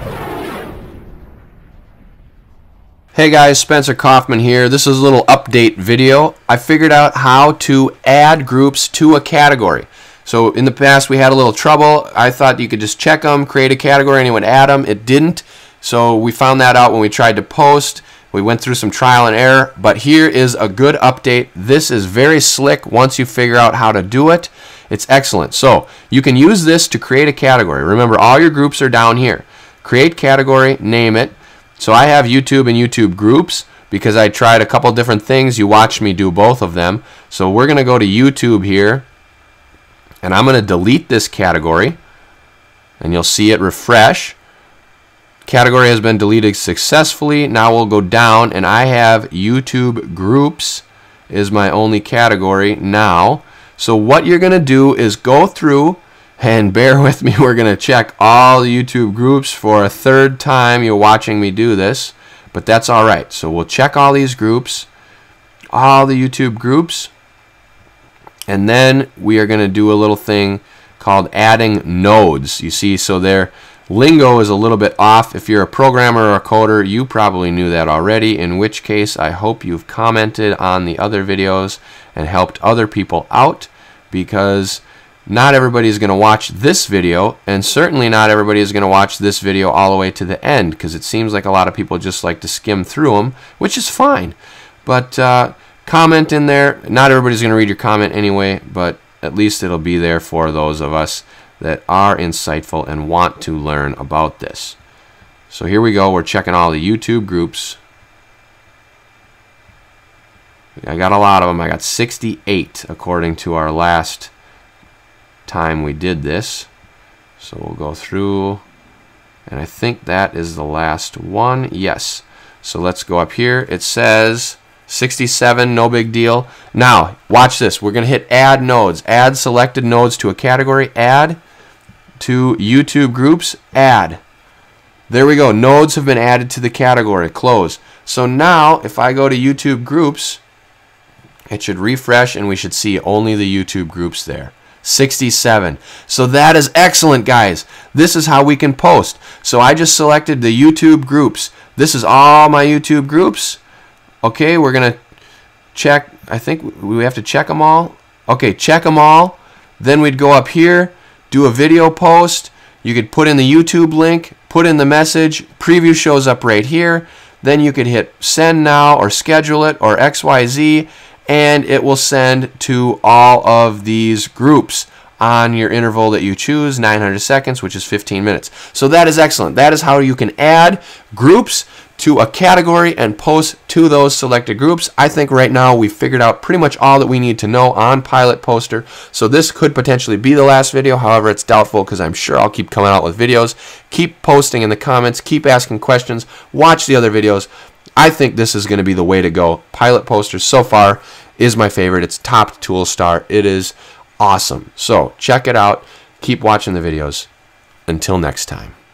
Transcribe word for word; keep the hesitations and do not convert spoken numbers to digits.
Hey guys, Spencer Kaufman here. This is a little update video. I figured out how to add groups to a category. So in the past we had a little trouble. I thought you could just check them, create a category, and it would add them. It didn't. So we found that out when we tried to post. We went through some trial and error, but here is a good update. This is very slick once you figure out how to do it. It's excellent. So you can use this to create a category. Remember, all your groups are down here. Create category, name it. So I have YouTube and YouTube groups because I tried a couple different things. You watched me do both of them. So we're going to go to YouTube here, and I'm going to delete this category, and you'll see it refresh. Category has been deleted successfully. Now we'll go down, and I have YouTube groups is my only category now. So what you're going to do is go through, and bear with me, we're going to check all the YouTube groups for a third time you're watching me do this, but that's all right. So we'll check all these groups, all the YouTube groups, and then we are going to do a little thing called adding nodes. You see, so their lingo is a little bit off. If you're a programmer or a coder, you probably knew that already, in which case I hope you've commented on the other videos and helped other people out, because not everybody is going to watch this video, and certainly not everybody is going to watch this video all the way to the end, because it seems like a lot of people just like to skim through them, which is fine. But uh, comment in there. Not everybody's going to read your comment anyway, but at least it'll be there for those of us that are insightful and want to learn about this. So here we go. We're checking all the YouTube groups. I got a lot of them. I got sixty-eight according to our last time we did this. So we'll go through, and I think that is the last one. Yes. So let's go up here. It says sixty-seven, no big deal. Now watch this. We're going to hit add nodes. Add selected nodes to a category. Add to YouTube groups. Add. There we go. Nodes have been added to the category. Close. So now if I go to YouTube groups, it should refresh, and we should see only the YouTube groups there. sixty-seven. So that is excellent, guys. This is how we can post. So I just selected the YouTube groups. This is all my YouTube groups. Okay, we're going to check. I think we have to check them all. Okay, check them all. Then we'd go up here, do a video post. You could put in the YouTube link, put in the message. Preview shows up right here. Then you could hit send now or schedule it or X Y Z, and it will send to all of these groups on your interval that you choose, nine hundred seconds, which is fifteen minutes. So that is excellent. That is how you can add groups to a category and post to those selected groups. I think right now we've figured out pretty much all that we need to know on Pilot Poster. So this could potentially be the last video. However, it's doubtful, because I'm sure I'll keep coming out with videos. Keep posting in the comments. Keep asking questions. Watch the other videos. I think this is going to be the way to go. Pilot Poster so far is my favorite. It's top tool star. It is awesome. So check it out. Keep watching the videos. Until next time.